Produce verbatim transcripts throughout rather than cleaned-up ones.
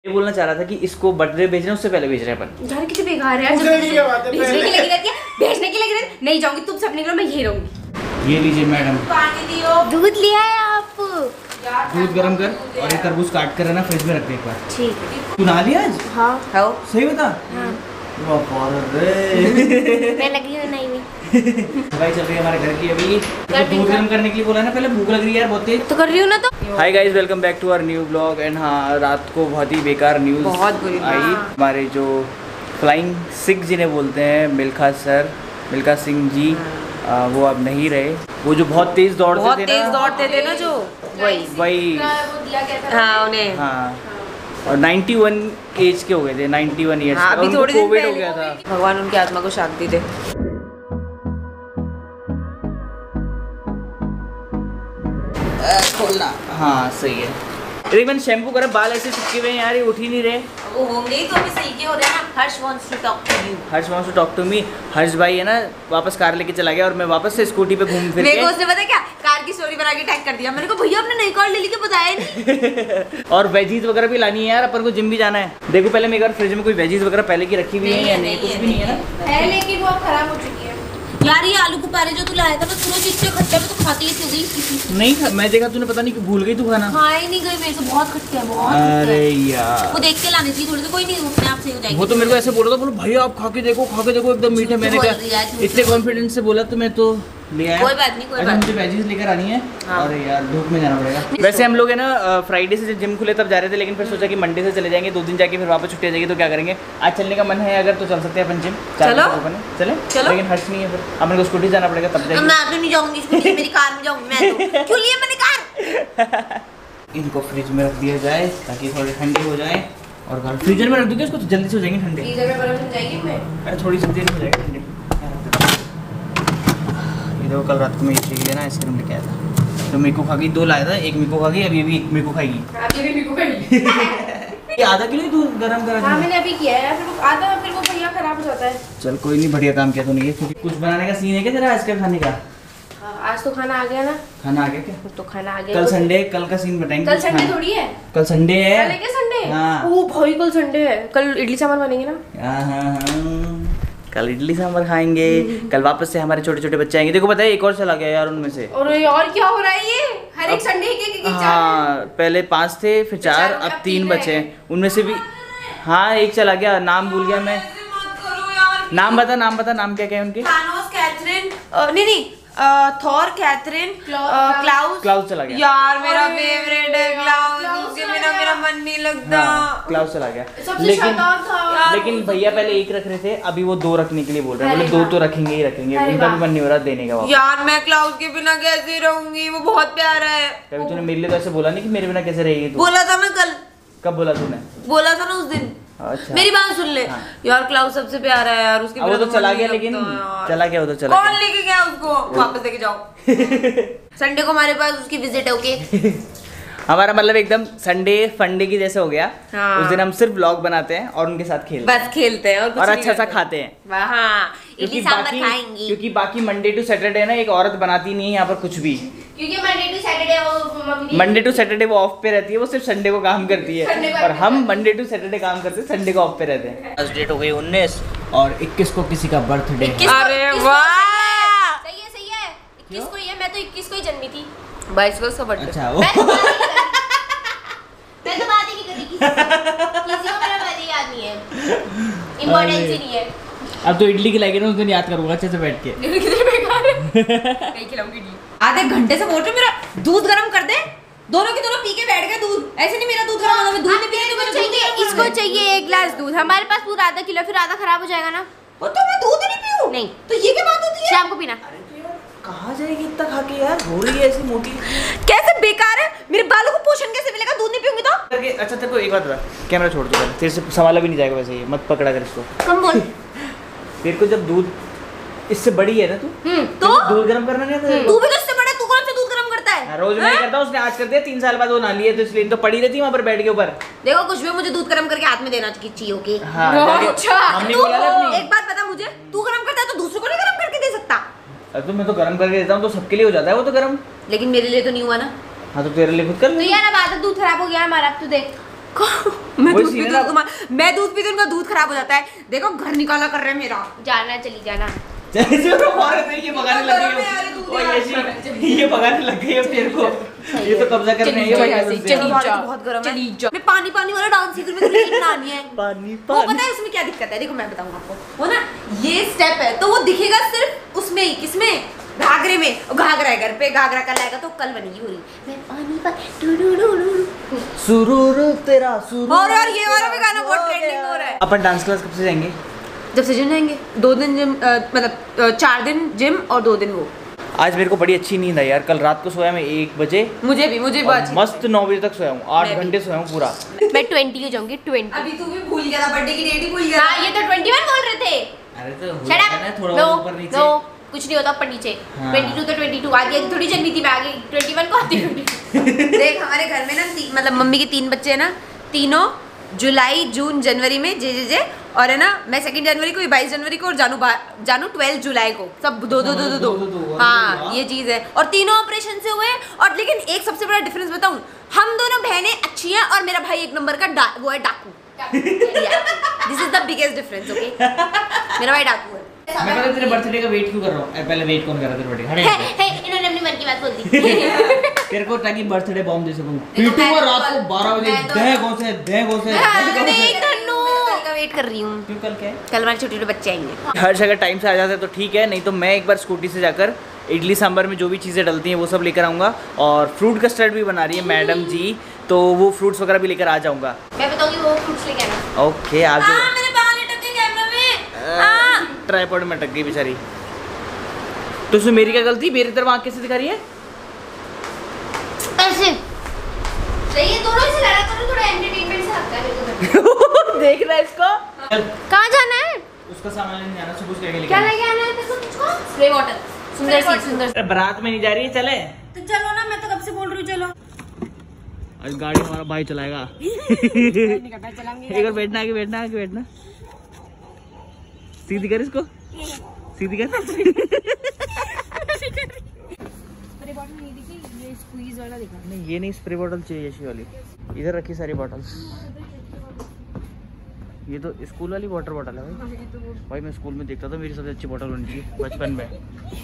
ये बोलना चाह रहा था कि इसको बर्थडे भेज रहे हैं, उससे पहले भेज रहे हैं अपन। यार कितनी बेकार है यार, भेजने की लगी रहती है, भेजने की लगी रहती है। नहीं जाऊंगी, तुम सब निकलो, मैं यही रहूंगी। ये लीजिए मैडम, पानी दियो। दूध लिया है आप? दूध गरम कर और ये तरबूज काट कर है ना फ्रिज में रख दे एक बार। ठीक है। तू नहा लिया आज? हाँ हाँ सही बता। हाँ। मैं लगी हूँ नहीं में। भाई चल रही है हमारे घर की अभी। तो दूध गर्म करने के लिए बोला ना, पहले भूख लग रही है यार बहुत तेज। तो कर रही हूँ ना। तो hi guys, welcome back to our new blog. And हाँ, रात को बहुत ही बेकार न्यूज़ बहुत बुरी आई। हमारे जो फ्लाइंग सिख जिन्हें बोलते हैं, मिल्खा सर, मिल्खा सिंह जी, आ, वो अब नहीं रहे। वो जो बहुत तेज दौड़ते बहुत थे तेज ना, दौड़ते थे ना, जो वही वही हाँ उन्हें हाँ। और इक्यानवे एज के हो गए थे, इक्यानवे ईयर्स हाँ, के। अभी थोड़ी दिन कोविड हो पहले गया था। भगवान उनकी आत्मा को शांति दे। खोलना हाँ सही है। अरे मैंने शैम्पू करा, बाल ऐसे चिपके हुए हैं यार, ये उठ ही नहीं रहे। वो होंगे ही तो अभी सही के हो रहे हैं ना। Harsh wants to talk to you. Harsh wants to talk to me. Harsh भाई है ना, वापस कार लेके चला गया और मैं वापस से स्कूटी पे घूम फिर मेरे के को उसने पता क्या, कार की स्टोरी बना के टैग कर दिया। मैंने कहा भैया आपने नई कार ले ली के बताया नहीं। और वेजीज वगैरह भी लानी है यार, अपन को जिम भी जाना है। देखो पहले मेरे घर फ्रिज में कोई वेजीज वगैरह पहले की रखी हुई है या नहीं, कुछ भी नहीं है ना। है लेकिन वो अब खराब हो चुकी है यार। ये आलू बुखारे जो तू लाया था, बस पूरा इतने खट्टे में तो खाती ही थी गई। नहीं खा, मैं देखा तूने, पता नहीं क्यों भूल गई तू खाना। हाँ ही नहीं गई मेरे से, बहुत खट्टे हैं बहुत। अरे यार वो देख के लानी चाहिए थोड़ी सी, कोई नहीं अपने आप से हो जाएगी। वो तो मेरे को ऐसे बोला था, बोलो भैया आप खा के देखो, खा के देखो एकदम मीठे। मैंने कहा इतने कॉन्फिडेंस से बोला तो मैं तो ले आया। कोई बात नहीं, कोई अच्छा बात मुझे वेजीज लेकर आनी है। हाँ। और यार धूप में जाना पड़ेगा। वैसे हम लोग है ना फ्राइडे से जब जिम खुले तब जा रहे थे, लेकिन फिर सोचा कि मंडे से चले जाएंगे, दो दिन जाके फिर वापस छुट्टी आ जाएगी। तो क्या करेंगे, आज चलने का मन है अगर तो चल सकते हैं अपन जिम। चलो चले चलो। लेकिन हर्ष नहीं है, फिर हमें को स्कूटी जाना पड़ेगा तब जाएंगे। मैं तो नहीं जाऊंगी स्कूटी, मेरी कार में जाऊंगी मैं तो। क्यों लिए मैंने कार? इनको फ्रिज में रख दिया जाए ताकि थोड़ी ठंडी हो जाए। और फ्रीजर में रख दूंगी इसको तो जल्दी से हो जाएंगे ठंडे। फ्रीजर में बर्फ हो जाएगी मैं। अरे थोड़ी सी देर हो जाएगी ठंडे। देखो कल रात को मैं ये चाहिए लेना आइसक्रीम लेके आया था, तो मेरे को खा गई, दो लाया था, एक मेरे को खा गई, अब ये भी मेरे को खाएगी। आपने भी मेरे को खाई। ये आधा किलो ही दूध गरम करा। हाँ मैंने अभी किया है, फिर वो आधा फिर वो भैया खराब हो जाता है। चल कोई नहीं, बढ़िया काम किया तूने। ये क्योंकि कुछ बनाने का सीन है क्या तेरा आइसक्रीम खाने का? आज तो खाना आ गया ना। खाना आ गया क्या? तो खाना आ गया। कल संडे, कल का सीन बताएंगे। कल संडे थोड़ी है, कल संडे है। कल है क्या संडे? हाँ। ओ भाई कल संडे है, कल इडली सांभर बनेंगे ना। हाँ हाँ हाँ, कल इडली सांभर खाएंगे। कल वापस से हमारे छोटे छोटे बच्चे आएंगे। देखो पता है एक और चला गया यार उनमें से। और यार क्या हो रहा है ये, हर एक संडे के के हाँ, पहले पांच थे, फिर चार, अब तीन बचे हैं। उनमें से भी हाँ एक चला गया, नाम भूल गया मैं। नाम बता, नाम बता, नाम क्या क्या है उनके? थानोस, कैथरीन, नहीं नहीं थॉर, कैथरीन, क्लाउस। क्लाउस चला गया यार मेरा फेवरेट है क्लाउस, उसके बिना मेरा मन नहीं लगता। हाँ, क्लाउस चला गया। सबसे लेकिन शैतान था। लेकिन भैया पहले एक रख रहे थे, अभी वो दो रखने के लिए बोल रहे हैं। बोले दो तो रखेंगे ही रखेंगे, उनका भी मन नहीं हो रहा देने का वापस। यार मैं क्लाउस के बिना कैसे रहूंगी, वो बहुत प्यारा है। कभी तूने मेरे लिए तो ऐसे बोला नहीं कि मेरे बिना कैसे रहेगी तू? बोला था ना कल। कब बोला तूने? बोला था ना उस दिन। अच्छा मेरी बात सुन ले। हाँ। यार क्लाउस सबसे प्यारा है यार, उसके अब वो बिना तो मन चला नहीं गया, लगता लेकिन यार। चला गया वो तो चला कौन गया। लेके गया उसको? वापस लेके जाओ। संडे को हमारे पास उसकी विजिट है। ओके हमारा मतलब एकदम संडे फंडे की जैसे हो गया। हाँ। उस दिन हम सिर्फ व्लॉग बनाते हैं और उनके साथ खेलते बस खेलते हैं और हैं कुछ और नहीं अच्छा सा करते। खाते हैं। हाँ इडली क्योंकि सांभर बाकी खाएंगी। क्योंकि बाकी मंडे टू सैटरडे ना एक औरत बनाती नहीं है यहाँ पर कुछ भी। क्योंकि मंडे टू सैटरडे वो मम्मी मंडे टू सैटरडे वो ऑफ पे रहती है, वो सिर्फ संडे को काम करती है। और हम मंडे टू सैटरडे काम करते हैं, संडे को ऑफ पे रहते हैं। आज डेट हो गई उन्नीस और इक्कीस को किसी का बर्थडे है। अरे वाह, सही है सही है। इक्कीस को ही है, मैं तो इक्कीस को ही जन्मी थी। बाईस को उसका बर्थडे। अच्छा वो मैं तो बात ही नहीं करी किसी से। किसी को मेरा बर्थडे याद नहीं है, इम्पोर्टेंस ही नहीं है। अब तो इडली खिलाएगी ना, उस दिन याद करूंगा अच्छे से बैठ के। कितने बेकार है। नहीं खिलाऊंगी इडली। आधे घंटे से बोल रही हूं मेरा दूध गर्म कर दे, दोनों के दोनों पी के बैठ गए दूध। ऐसे नहीं मेरा दूध गर्म होगा, मैं दूध नहीं पी रही, तो मुझे चाहिए, इसको चाहिए एक गिलास दूध। हमारे पास पूरा आधा किलो, फिर आधा खराब हो जाएगा ना। वो तो मैं दूध नहीं पीऊं। नहीं तो ये क्या बात होती है? शाम को पीना। कहाँ जाएगी इतना खा के यार, हो रही है ऐसी मोटी। कैसे बेकार है, मेरे बालों को पोषण कैसे मिलेगा, दूध नहीं पीऊंगी तो? अच्छा तेरे को एक बात बता, कैमरा छोड़ दो पहले, तेरे से संभाला भी नहीं जाएगा वैसे, ये मत पकड़ा कर इसको। कम बोल। तेरे को जब दूध इससे बड़ी है ना तू, तो दूध गर्म करना नहीं आता? तू भी तो इससे बड़ा, तू कौन सा दूध गर्म करता है? रोज मैं करता हूँ, उसने आज कर दिया, तीन साल बाद वो ना लिए तो इसलिए तो पड़ी रहती है वहाँ पर बैठ के ऊपर। देखो कुछ भी मुझे दूध गर्म करके हाथ में देना चाहिए। ओके हाँ, अच्छा हमने तू बोला ना अपनी। एक बात बता मुझे, तू गर्म करता है तो दूसरों को नहीं गर्म करके दे सकता? अरे तो मैं तो गर्म करके देता हूँ, तो सबके लिए हो जाता है वो तो गर्म। लेकिन मेरे लिए तो नहीं हुआ ना। हाँ तो तेरे लिए खुद कर तो ले। यार अब आधा दूध खराब हो गया हमारा, अब तू देख। मैं दूध पीती हूँ तुम्हारा, मैं दूध पीती हूँ उनका दूध खराब हो जाता है। देखो घर निकाला कर रहे हैं मेरा। जाना चली जाना। ये भगाने लग गई है, ये भगाने लग गई है तेरे को, ये तो कब्जा करने बहुत गर्म है। मैं पानी पानी वाला डांस सीख रही हूँ, बनानी है पानी वो पता है उसमें क्या दिक्कत है, देखो मैं बताऊंगा आपको। वो ना ये स्टेप है तो वो दिखेगा सिर्फ उसमें ही, किसमें, घाघरे में। घाघरा है घर पे, घाघरा कल आएगा तो कल बनेगी हो रही मैं पानी पर सुरूर तेरा सुरूर। और यार ये वाला भी गाना बहुत ट्रेंडिंग हो रहा है। अपन डांस क्लास कब से जाएंगे? जब से जिम जाएंगे, दो दिन जिम, मतलब चार दिन जिम और दो दिन वो। आज मेरे को बड़ी अच्छी नींद आई यार, कल रात को सोया मैं एक बजे। मुझे भी मुझे भी मस्त नौ बजे तक सोया हूँ, आठ घंटे सोया हूँ पूरा। मैं ट्वेंटी हो जाऊंगी, ट्वेंटी। अभी तू भी भूल गया था, बर्थडे की डेट ही भूल गया। हाँ, ये तो ट्वेंटी वन बोल रहे थे। अरे तो हो ना थोड़ा ऊपर नीचे। नो, कुछ नहीं होता ऊपर नीचे। ट्वेंटी टू तो ट्वेंटी टू आगे थोड़ी जल्दी थी, मैं आगे ट्वेंटी वन को आती हूँ। देख हमारे घर में ना मतलब मम्मी के तीन बच्चे हैं ना, तीनों जुलाई जून जनवरी में जे जे जे और है ना मैं सेकंड जनवरी को, बाईस जनवरी को और जानू जानू ट्वेल्थ जुलाई को, सब दो दो दो दो दो, दो। हाँ ये चीज है। और तीनों ऑपरेशन से हुए। और लेकिन एक सबसे बड़ा डिफरेंस बताऊं, हम दोनों बहनें अच्छी हैं और मेरा भाई एक नंबर का वो है डाकू। This is the biggest difference. Okay मेरा भाई डाकू है। मैं पता तेरे बर्थडे का वेट क्यों कर रहा हूँ? पहले वेट कौन कर रहा है तेरे बर्थडे? हे हे इन्होंने अपनी मन की बात बोल दी। तेरे को ताकि बर्थडे बॉम्ब दे सकूं। पीटूंगा रात को बारह बजे, दे गोसे दे गोसे। नहीं धन्नू का वेट कर रही हूँ। क्यों? कल क्या है? कल हमारे छोटे छोटे बच्चे आएंगे। हर जगह टाइम से आ जाते तो ठीक है, नहीं तो मैं एक बार स्कूटी से जाकर इडली सांभर में जो भी चीज़ें डलती हैं वो सब लेकर आऊँगा। और फ्रूट कस्टर्ड भी बना रही है मैडम जी, तो वो फ्रूट्स वगैरह भी लेकर आ जाऊँगा। मैं बताऊंगी वो फ्रूट्स लेके आना। ओके आप जो मेरे बाल लटक गए कैमरा में, ट्राइपॉड में अटक गई बेचारी। तो उसमें मेरी क्या गलती? मेरी तरफ आँख कैसे दिखा रही है? ऐसे सही है, दोनों से लड़ा करो, थोड़ा एंटरटेनमेंट से हटका है। देख रहा है इसको? कहाँ जाना है? उसका सामान लेने जाना, सुबह से लेके क्या लेके आना है तेरे को? स्प्रे बॉटल सुंदर सी सुंदर। बारात में नहीं जा रही है, चले तो चलो ना, मैं तो कब से बोल रही हूँ चलो। आज गाड़ी हमारा भाई चलाएगा। एक बार बैठना आगे बैठना आगे बैठना, सीधी कर इसको, सीधी कर। नहीं ये नहीं, स्प्रे बॉटल चाहिए ऐसी वाली। इधर रखी सारी बॉटल। ये तो स्कूल वाली वाटर बॉटल है भाई। भाई मैं स्कूल में देखता था मेरी सबसे अच्छी बॉटल होनी चाहिए बचपन में।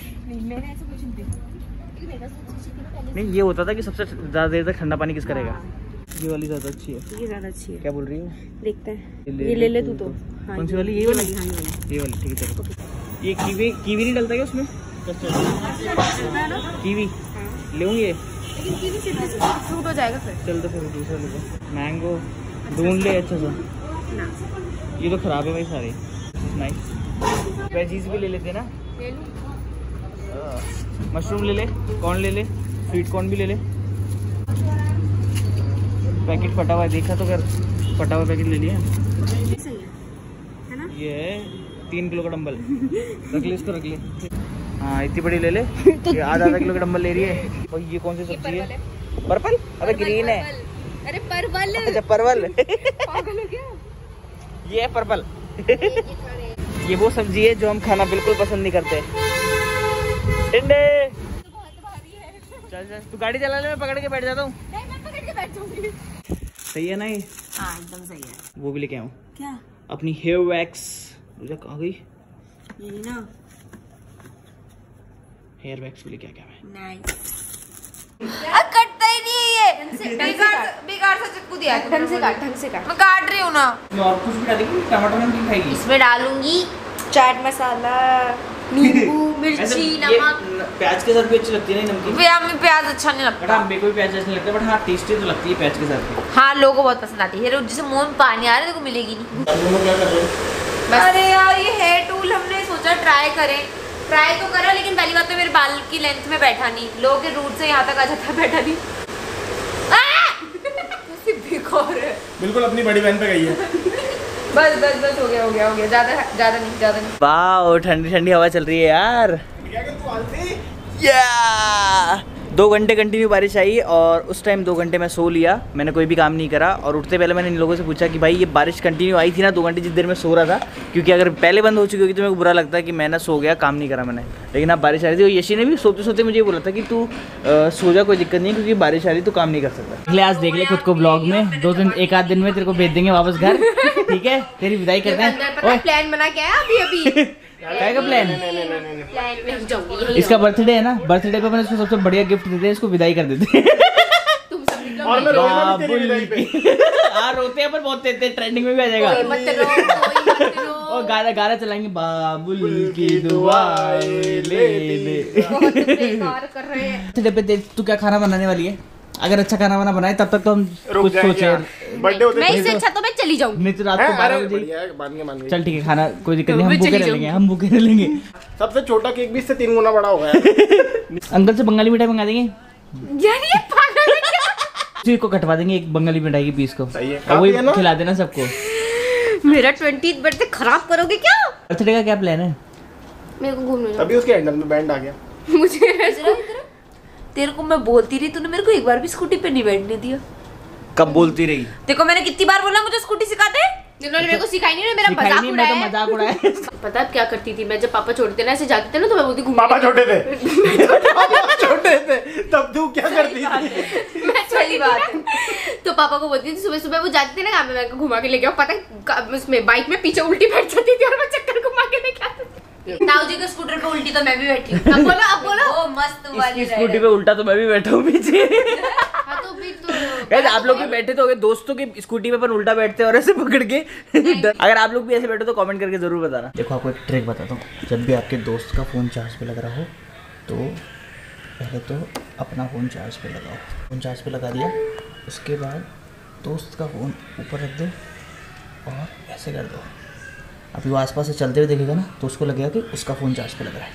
नहीं ये होता था कि सबसे ज्यादा देर तक ठंडा पानी किस करेगा। ये वाली ज्यादा अच्छी है। ये ज्यादा अच्छी है। क्या बोल रही हूँ? देखते हैं, ये ले ले तू तो। कौन सी वाली? ये वाली? ये वाली ठीक है चलो। ये कीवी कीवी नहीं डलता क्या उसमें? कीवी लेंगे ये, फ्रूट हो जाएगा फिर। चल तो फिर दूसरा ले लो। मैंगो ढूंढ ले अच्छा सा। ये तो खराब है भाई सारे। नाइस। वेजीज भी ले लेते ना, ले लूं। मशरूम ले ले, कॉर्न ले ले, स्वीट कॉर्न भी ले ले। पैकेट फटा हुआ है, देखा तो कर, फटा हुआ पैकेट ले लिया। सही है, है ना? ये है तीन किलो का डंबल। रख ले इसको, रख ले। हाँ इतनी बड़ी ले ले। ये आधा आधा किलो का डंबल ले रही है। और ये कौन सी सब्जी है? पर्पल? अबे ग्रीन है। अरे परवल। अच्छा परवल। पागल हो गया? ये है पर्पल। ये वो सब्जी है जो हम खाना बिल्कुल पसंद नहीं करते। टिंडे चल चल, तू गाड़ी चला ले, मैं पकड़ के बैठ जाता हूँ। मैं पकड़ के बैठ जाऊंगी। सही है ना ये? हाँ एकदम सही है। वो भी लेके आऊँ क्या? अपनी हेयर वैक्स। कहाँ गई? यही ना, हेयर वैक्स भी लेके आ गया मैं। नाइस। कटता ही नहीं है ये। बेकार बेकार सा चाकू दिया है। ढंग से काट, ढंग से काट। मैं काट रही हूँ ना। और कुछ भी डालेगी? टमाटर में नहीं खाएगी? इसमें डालूंगी चाट मसाला, नींबू, मिर्ची, नमक। प्याज के साथ भी अच्छी लगती है ना नमकीन? भैया हमें प्याज अच्छा नहीं लगता। हाँ मेरे को भी प्याज अच्छा नहीं लगता, बट हाँ टेस्टी तो लगती है प्याज के साथ। हाँ लोगों को बहुत पसंद आती है। जिसे मुंह में पानी आ रहा है तो मिलेगी नहीं। क्या कर रहे हो? अरे यार ये हेयर टूल हमने सोचा ट्राई करें। ट्राई तो करा, लेकिन पहली बात तो मेरे बाल की लेंथ में बैठा नहीं। लोगों के रूट से यहाँ तक आ जाता, बैठा नहीं। बेकार है। बिल्कुल अपनी बड़ी बहन पे गई है। बस बस बस हो गया हो गया हो गया। ज्यादा ज्यादा नहीं, ज्यादा नहीं। वाह ठंडी ठंडी हवा चल रही है यार। या दो घंटे कंटिन्यू बारिश आई और उस टाइम दो घंटे मैं सो लिया, मैंने कोई भी काम नहीं करा। और उठते पहले मैंने इन लोगों से पूछा कि भाई ये बारिश कंटिन्यू आई थी ना दो घंटे जिस देर में सो रहा था, क्योंकि अगर पहले बंद हो चुकी होगी तो मेरे को बुरा लगता है कि मैंने सो गया, काम नहीं करा मैंने। लेकिन अब बारिश आ रही थी और यशी ने भी सोते सोते मुझे बोला था कि तू सो जा, कोई दिक्कत नहीं, क्योंकि बारिश आ रही तो काम नहीं कर सकता। ले आज देख ले खुद को ब्लॉग में, दो दिन एक आध दिन में तेरे को भेज देंगे वापस घर, ठीक है? तेरी विदाई करते हैं। प्लान बना क्या है अभी अभी? क्या का प्लान? इसका बर्थडे है ना, बर्थडे पे मैंने इसको सबसे बढ़िया गिफ्ट देते हैं, इसको विदाई कर देते हैं। तुम सब और मैं रोना भी तेरी विदाई पे। हाँ रोते हैं पर बहुत देते हैं, ट्रेंडिंग में भी आ जाएगा। कोई मत रो, कोई मत रो। और गाना गाना चलाएंगे, बाबुल की दुआएं ले ले। बहुत बेकार कर रहे हैं। बर्थडे पे देख तू क्या खाना बनाने वाली है? अगर अच्छा खाना वाना बनाए तब तक तो हम कुछ सोचे। बर्थडे होते मैं इससे अच्छा तो मैं चली जाऊँ। नहीं तो रात को बारह बजे। मान गए मान गए। चल ठीक है, खाना कोई दिक्कत नहीं, हम भूखे रह लेंगे, हम भूखे रह लेंगे। सबसे छोटा केक भी इससे तीन गुना बड़ा होगा। अंकल से बंगाली मिठाई मंगा देंगे यार, ये पागल है क्या? को कटवा देंगे एक बंगाली मिठाई की पीस को, सही है, और वही खिला देना सबको। मेरा ट्वेंटीथ बर्थडे खराब करोगे क्या? बर्थडे का क्या प्लान है? मेरे को घूमने जाना। अभी उसके हैंडल में बैंड आ गया। मुझे तेरे को मैं बोलती रही, तूने मेरे को एक बार भी स्कूटी पे नहीं बैठने दिया। कब बोलती रही? देखो मैंने कितनी बार बोला मुझे स्कूटी सिखाते, जिन्होंने मेरे को सिखाई नहीं, मेरा मजाक उड़ाया। मैं तो मजाक उड़ाया। पता है क्या करती थी मैं? जब पापा छोड़ते ना ऐसे जाते थे ना तो मैं बोलती घूमने। पापा छोटे थे। पापा छोटे थे तब तू क्या करती थी? मैं सही बात है। तो पापा को बोलती थी सुबह सुबह वो जाते थे ना काम में, मैं घुमा के लेके आओ। पता है उसमें बाइक में पीछे उल्टी बैठ जाती थी और मैं चक्कर घुमा के लेके आती थी। ताऊ जी के स्कूटर पे उल्टी तो मैं भी बैठी हूँ। अब बोलो अब बोलो। ओ मस्त वाली स्कूटी पे उल्टा तो मैं भी बैठा हूँ पीछे। हाँ तो भी तो आप लोग भी बैठे तो होंगे दोस्तों की स्कूटी पे पर उल्टा बैठते हैं और ऐसे पकड़ के। अगर आप लोग भी ऐसे बैठे तो कमेंट करके जरूर बताना। देखो आपको एक ट्रिक बताता हूँ, जब भी आपके दोस्त का फोन चार्ज पे लग रहा हो तो पहले तो अपना फ़ोन चार्ज पे लगाओ। फ़ोन चार्ज पे लगा दिया, उसके बाद दोस्त का फ़ोन ऊपर रख दो और ऐसे कर दो। अभी वो आसपास से चलते हुए देखेगा ना तो उसको लगेगा कि उसका फ़ोन चार्ज पे लग रहा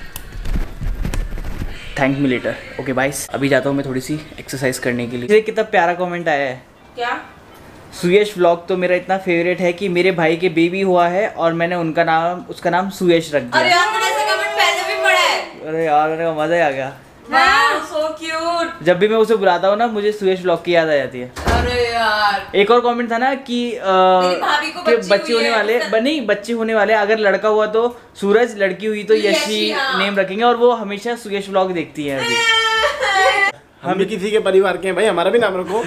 है। Thank me later. ओके बाइस, अभी जाता हूँ मैं थोड़ी सी एक्सरसाइज करने के लिए। कितना प्यारा कमेंट आया है। क्या? सुयश व्लॉग तो मेरा इतना फेवरेट है कि मेरे भाई के बेबी हुआ है और मैंने उनका नाम उसका नाम सुयश रख दिया। अरे यार मैंने ऐसा कमेंट पहले भी पढ़ा है। अरे यार मेरे को मजा ही आ गया। Wow so cute. जब भी मैं उसे बुलाता हूँ ना मुझे सुयश व्लॉग की याद आ जाती है। अरे यार एक और कमेंट था ना कि भाभी को कि बच्चे होने वाले नहीं बच्चे होने वाले, अगर लड़का हुआ तो सूरज, लड़की हुई तो यशी नेम रखेंगे। और वो हमेशा सुयश व्लॉग देखती है। अभी हम भी किसी के परिवार के हैं भाई, हमारा भी नाम रखो।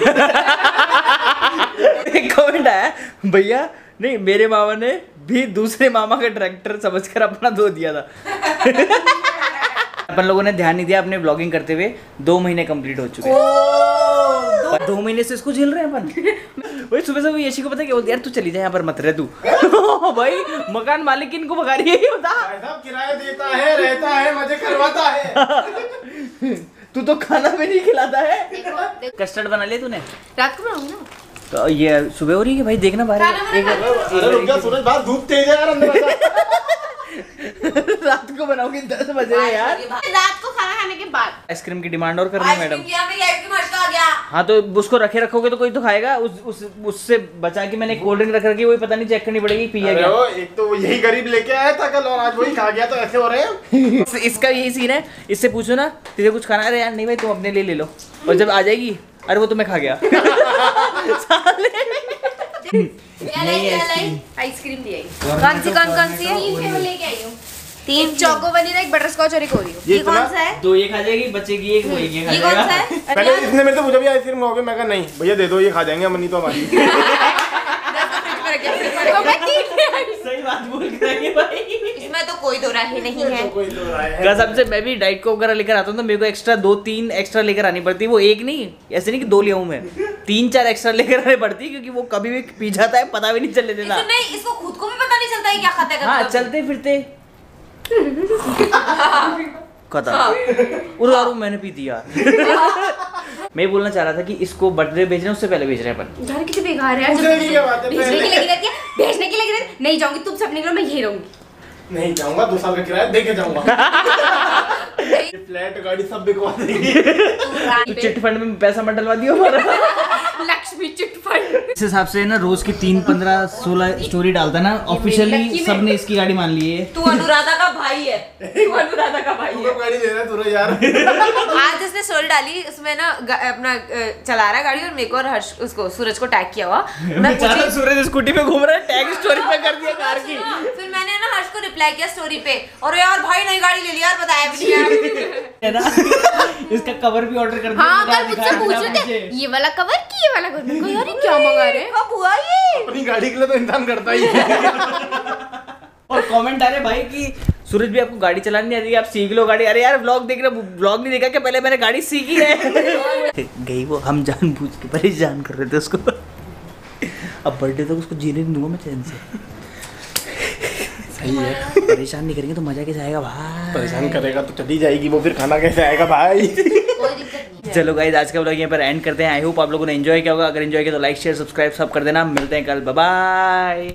एक कमेंट आया, भैया नहीं मेरे मामा ने भी दूसरे मामा का ट्रैक्टर समझकर अपना दो दिया था। अपन लोगों ने ध्यान नहीं दिया अपने ब्लॉगिंग करते हुए। दो महीने कंप्लीट हो चुके हैं। दो महीने से इसको झेल रहे हैं अपन। वही सुबह से यशी को पता क्या बोलती यार तू चली जा यहाँ पर मत रह तू। भाई मकान मालिक इनको भगा रही है, बता किराया देता है, रहता है, मजे करवाता है। तू तो खाना भी नहीं खिलाता है। कस्टर्ड बना लिया तूने? रात को बनाऊंगी ना। तो ये सुबह हो रही है भाई, देखना बाहर। सूरज बाहर धूप तेज है यार। रात को बनाओगे दस बजे यार। रात को खाना खाने के बाद आइसक्रीम की डिमांड और करनी है मैडम। आ गया। हाँ तो उसको रखे रखोगे तो कोई तो खाएगा। उस, उस उससे बचा के मैंने कोल्ड ड्रिंक रख रखी है, वही पता नहीं चेक करनी पड़ेगी पिया क्या। एक तो यही गरीब लेके आया था कल और आज वही खा गया तो ऐसे हो रहे हैं। इस, इसका यही सीन है। इससे पूछो ना तुझे कुछ खाना, अरे यार नहीं भाई तुम अपने लिए ले लो, और जब आ जाएगी अरे वो तो मैं खा गया। आइसक्रीम दी आई। कौन सी कौन कौन सी है? लेके आई हूँ तीन, चोको वनीला, एक बटर स्कॉच और एक ओरियो। ये कौन सा है? दो ये खा जाएगी, बच्चे की एक वो एक खा जाएगा। ये कौन सा है? पहले इसने मेरे से पूछा भी आइसक्रीम खाओगे, मैं कहा नहीं भैया दे दो, ये खा जाएंगे, मनी तो हमारी। सही बात बोल रहे भाई, इसमें तो कोई दो राय नहीं है। कसम से मैं भी डाइट कोक वगैरह लेकर आता हूँ तो मेरे को एक्स्ट्रा दो तीन एक्स्ट्रा लेकर आनी पड़ती है। वो एक नहीं, ऐसे नहीं कि दो लिया हूँ मैं, तीन चार एक्स्ट्रा लेकर आनी पड़ती है क्योंकि वो कभी भी पी जाता है, पता भी नहीं चलने देता। नहीं इसको खुद को भी पता नहीं चलता है क्या खाता है। हाँ चलते फिरते उर मैंने पी दिया। मैं बोलना चाह रहा था कि इसको बर्थडे भेज रहे हैं, उससे पहले भेज रहे हैं अपन। यार कितने बेकार है, भेजने की लगी रहती है, भेजने की लगी रहती है। नहीं जाऊंगी, तुम सब निकलो, मैं यही रहूंगी। नहीं जाऊंगा, दो साल का किराया दे के जाऊंगा। फ्लैट गाड़ी सब बिकवा देगी। तो चिट फंड में पैसा मत डलवा दियो हमारा। Lakshmi chit fund. इस हिसाब से ना रोज की तीन पंद्रह सोलह स्टोरी डालता ना, ऑफिशियली सबने इसकी गाड़ी मान ली है। तू अनुराधा का भाई है, तू अनुराधा का भाई है। गाड़ी ले रहा है तू यार। आज इसने स्टोरी डाली, उसमें ना अपना चला रहा है गाड़ी और मेरे को और हर्ष उसको सूरज को टैग किया हुआ। मैं बेचारा सूरज स्कूटी पे घूम रहा है, टैग स्टोरी पे कर दिया कार की। फिर मैंने ना हर्ष को रिप्लाई किया स्टोरी पे, और यार भाई नई गाड़ी ले लिया यार, बताया भी नहीं है ना। इसका कवर भी ऑर्डर कर दिया। हाँ कल मुझसे पूछ रहे थे ये वाला कवर की ये वाला कवर, मैं कहा यार ये क्या मंगा रहे हैं, कब हुआ ये? अपनी गाड़ी के लिए तो इंसान करता ही है। और कमेंट आ रहे भाई कि सूरज भी आपको गाड़ी चलानी नहीं आती, आप सीख लो गाड़ी। अरे यार व्लॉग देख रहे, व्लॉग नहीं देखा कि पहले मैंने गाड़ी सीखी है। गई वो, हम जानबूझ के परेशान कर रहे थे उसको। अब बर्थडे तक उसको जीने नहीं दूंगा मैं चैन से। सही है, परेशान नहीं करेंगे तो मजा कैसे आएगा भाई। परेशान करेगा तो चली जाएगी वो, फिर खाना कैसे आएगा भाई। चलो गाइस आज का व्लॉग यहाँ पर एंड करते हैं। आई होप आप लोगों ने एंजॉय किया होगा। अगर एंजॉय किया तो लाइक शेयर सब्सक्राइब सब कर देना। मिलते हैं कल, बाय बाय।